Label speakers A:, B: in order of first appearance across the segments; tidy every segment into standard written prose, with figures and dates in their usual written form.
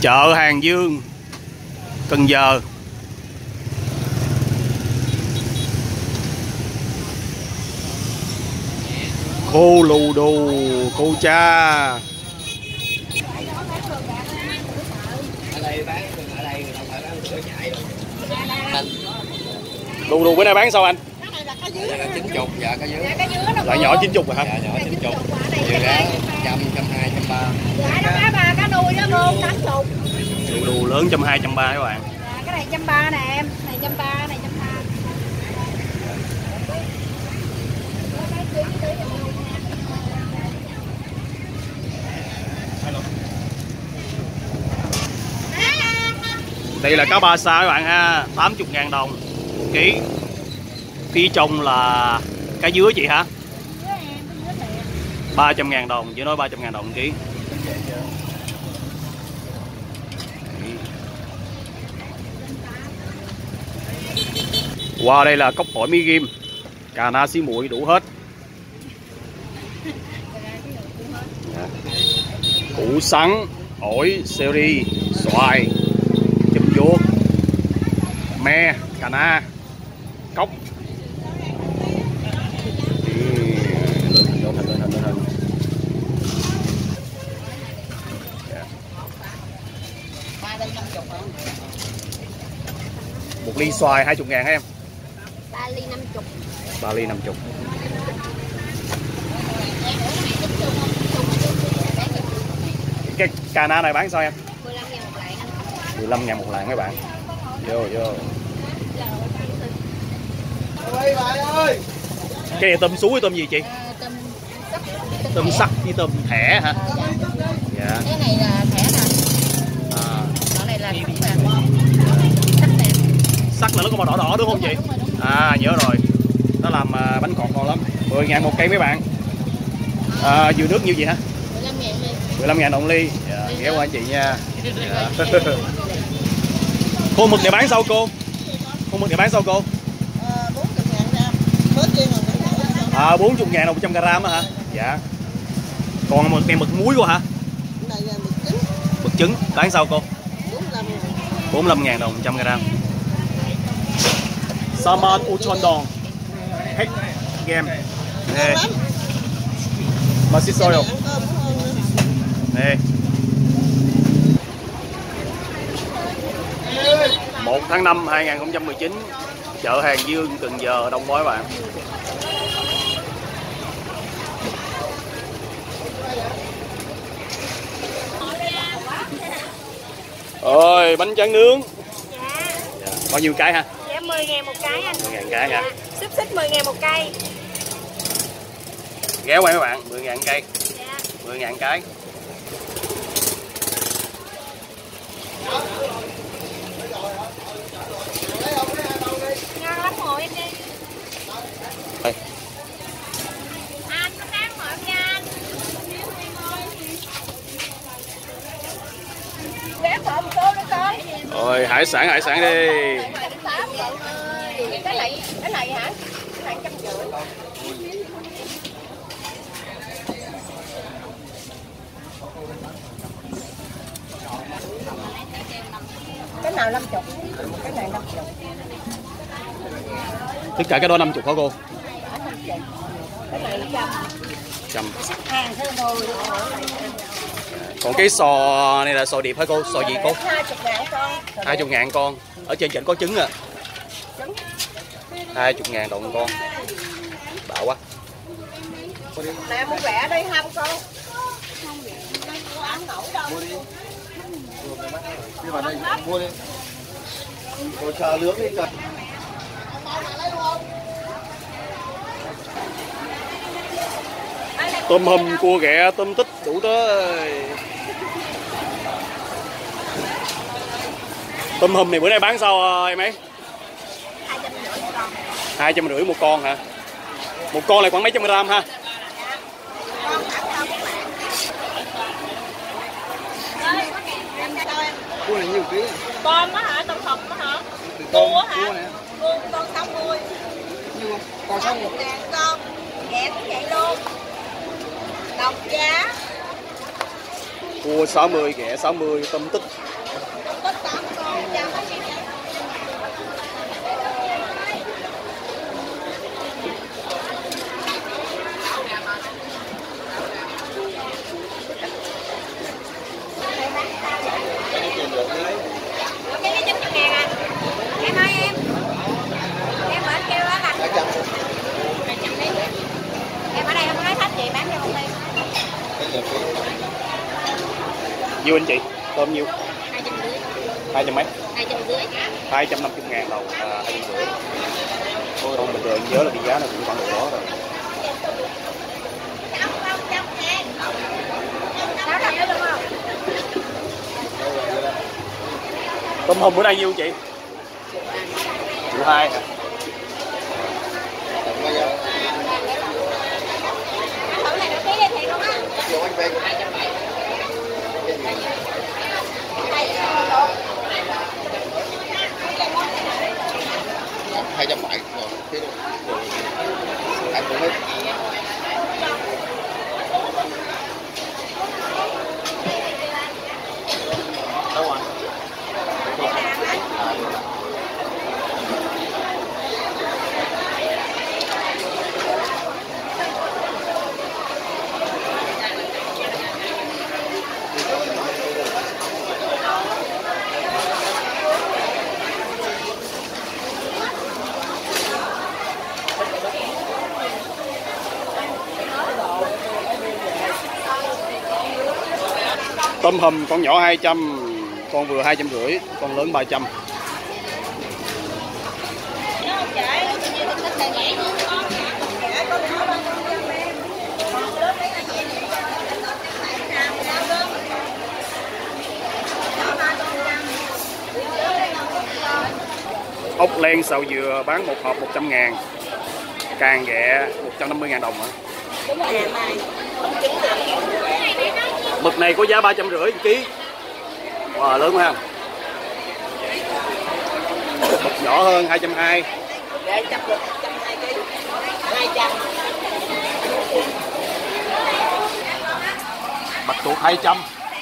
A: Chợ Hàng Dương, Cần Giờ. Khô lù đù, cô cha. Lù đù bữa nay bán sao anh?
B: Cái này là 90, dạ cá dứa.
A: Loại nhỏ 90 rồi hả?
B: Dạ nhỏ 90. Nhiều giá 100, 120, 130.
C: Dạ nó cá cá nuôi đó luôn 80.
A: Lù đù lớn 120, 130 các bạn.
C: Dạ, cái này 130 nè em, này 130, này 130.
A: Đây là cá ba sa các bạn ha, 80.000 đồng 1 ký. Phía trong là cá dứa chị hả? 300.000 đồng, chị nói 300.000 đồng 1 ký. Wow, đây là cốc ổi mi ghim, cà na xí muội đủ hết. Củ sắn, ổi, seri, xoài, chùm vuông, me, cà na, cốc. Một ly xoài 20.000 em.
C: 3 ly 50.
A: 3 ly 50. Cái cà na này bán sao em?
C: 15.000 một lạng.
A: 15.000 một lạng mấy bạn. Vô. Cái này tôm sú với tôm gì chị? Tôm sắt với tôm thẻ hả? Dạ.
C: Cái này là thẻ nè. Còn này là sắt nè.
A: Sắt là nó có màu đỏ đỏ đúng không chị? À nhớ rồi. Nó làm bánh ngọt ngon lắm. 10.000 một cây mấy bạn. Dừa nước nhiêu gì hả? 15.000 đồng ly. Dạ, ghé qua anh chị nha. Dạ. Khô mực này bán sao cô? Khô mực này bán sao cô? 40.000 đồng 100 gram hả? Dạ. Còn mực này mực muối cô hả?
D: Này là mực trứng.
A: Mực trứng bán sao cô?
D: 45.000
A: đồng 100 gram. Salmon Uchondong. Hết game. Nè. Masih soyo. Nè. 1 tháng 5 2019, chợ Hàng Dương, Cần Giờ, đông quá các bạn. Ôi, bánh tráng nướng. Dạ. Bao nhiêu cái ha?
C: Dạ 10.000 một cái anh.
A: 10.000 cái hả?
C: Xích 10.000 một cây.
A: Ghé qua mấy bạn, 10.000 cây.
C: Dạ.
A: 10.000 cái.
C: Ngon lắm rồi em đi.
A: Đây.
C: Anh có đáng mở nha anh. Ghé phở một tô nữa con.
A: Rồi, hải sản đi.
C: Cái này hả? Cái này 150. Cái nào 50? Cái này 50.
A: Tất cả cái đó 50 hả cô?
C: Cái này 100. Hàng thôi thôi.
A: Còn cái sò này là sò điệp hả cô? Sò gì cô?
C: 20.000 con.
A: 20.000 con. Ở trên có trứng à? 20.000 đồng con. Bạo quá.
C: Mẹ mua rẻ đây không con? Không ăn nổi đâu.
B: Đi vào đây mua đi. Rồi chờ nướng đi chờ.
A: Tôm hùm, cua ghẹ, tôm tích đủ tới. Tôm hùm này bữa nay bán sao em ấy? 250 một con hả? Một con này khoảng mấy trăm gram ha?
B: Cua này nhiêu ký?
C: Tôm á hả? Tôm hùm á hả? Cua hả? Cua con 60.
B: Nhiêu con 60?
C: 1.000 con. Ghẹ cũng vậy luôn. Đồng giá.
A: Cua 60, ghẹ 60, tôm tích.
C: Em ơi em ở kêu đó là 200 đi. Em ở đây không có nói thách chị bán cho không đi.
A: Nhiêu anh chị? Tôm nhiêu?
C: 250.
A: 200 mấy?
C: 250.
A: 250.000 đồng, 250. Thôi không bình thường nhớ là cái giá này cũng khoảng độ đó rồi. Tôm hùm bữa nay nhiêu chị? 1,2 triệu hả?
C: Thử này nó ký đi thiệt không á?
B: Vô anh Vinh. 270 rồi. Anh cũng hết. Đâu rồi?
A: Tôm hùm con nhỏ 200, con vừa 250, con lớn 300. Ốc len xào dừa bán một hộp 100.000, càng ghẹ 150.000 đồng hả? Mực này có giá 350 ký. Wow, lớn ha. Mực nhỏ hơn 220. Bạch tuộc 200.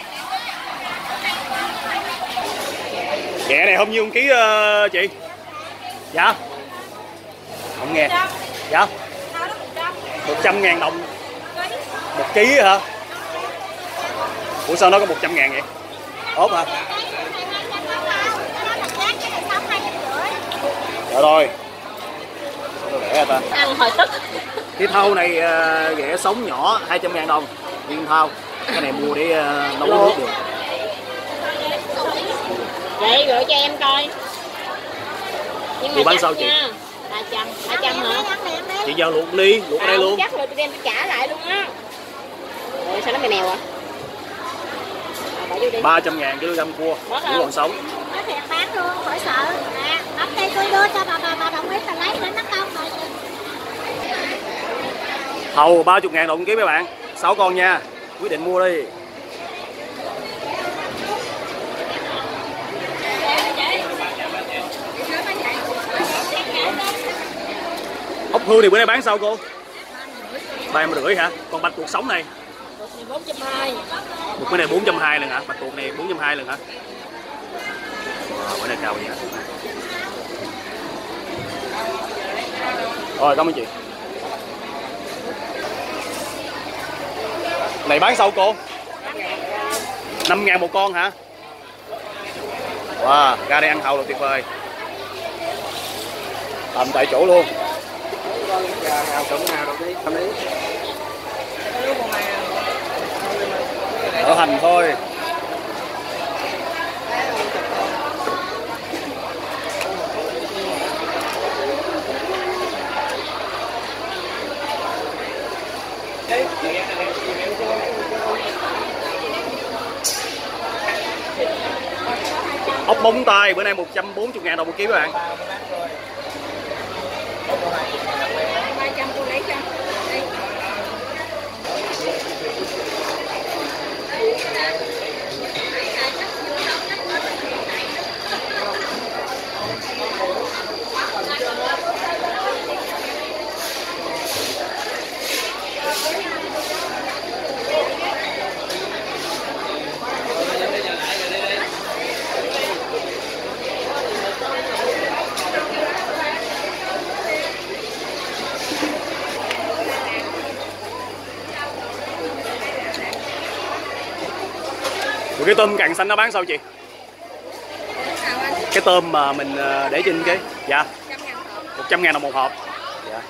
A: Ghẹ này không nhiêu ký chị? Dạ. Không nghe. Dạ. 100.000 đồng 1 ký hả? Ủa sao nó có 100.000 vậy? Ốp hả? Dạ rồi. Sao nó rẻ ta?
C: Ăn hồi tức.
A: Cái thau này ghẹ sống nhỏ 200.000 đồng nguyên thau. Cái này mua để nấu nước được.
C: Vậy gửi cho em coi. Nhưng
A: chị bán sao chị?
C: 300 hả?
A: Chị giao luộc ly, luộc ở đây luôn.
C: Chắc rồi tôi đem tôi trả lại luôn á. Ôi sao nó mèo à?
A: 300.000 kg cua, cua còn sống.
C: Nói thiệt bán luôn, khỏi sợ. Nè, bấm đây tôi đưa cho bà đồng ý là lấy để nó công rồi.
A: Hầu 30.000 đồng ký mấy bạn, 6 con nha, quyết định mua đi. Ốc hương thì bữa nay bán sao cô? 350 hả? Còn bạch tuộc sống này?
C: 420.
A: Một cái này 420 lần hả? Bạch tuộc này 420 lần hả? Wow, bữa nay cao vậy hả? Rồi, cảm ơn chị. Này bán sao cô? 5.000 một con hả? Wow, ra đây ăn hàu là tuyệt vời. Làm tại chỗ luôn. Ở hành thôi. Ốc bóng tay bữa nay 140.000 đồng một ký các bạn. Rồi cái tôm càng xanh nó bán sao chị? Cái tôm mà mình để trên cái dạ 100.000 đồng một hộp. Dạ.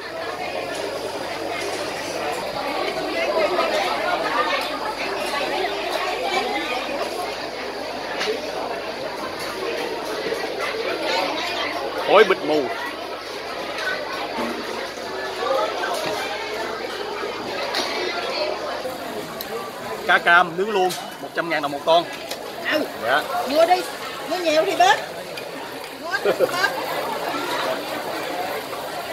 A: Khói bịt mù. Cá cam nướng luôn 100.000 đồng một con.
D: Ừ.
A: Dạ.
D: Mua đi, mua nhiều thì bớt. Mua ít thì bớt.